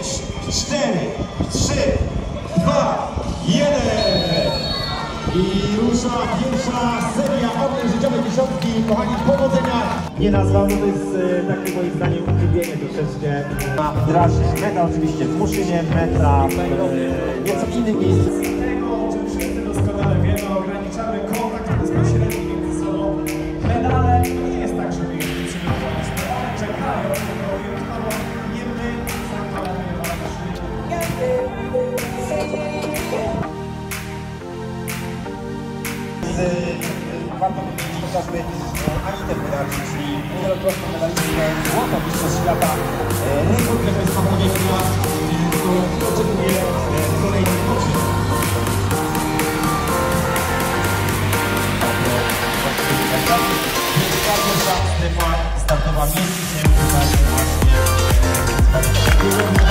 4, 3, 2, 1 i rusza pierwsza seria ognia życiowej dziesiątki. Kochani, powodzenia! Nie nazwał, no to jest takie moim zdaniem utrudnienie troszeczkę. Drażnić meta oczywiście w Muszynie, meta nieco w innym miejscu. Tego, o czym wszyscy doskonale wiemy, ograniczamy kontakt bezpośredni między sobą. Medale to nie jest tak, że my ich nie przygotowaliśmy. One czekają, tylko wyjątkowo nie my zakładamy Warto powiedzieć chociażby Anitę Wydarczy, czyli wielokrotną medalistkę złota mistrzostw świata. Rekord Królestwa Powietrza, który oczekuje kolejnych oczy. Pierwsza strefa startowa między właśnie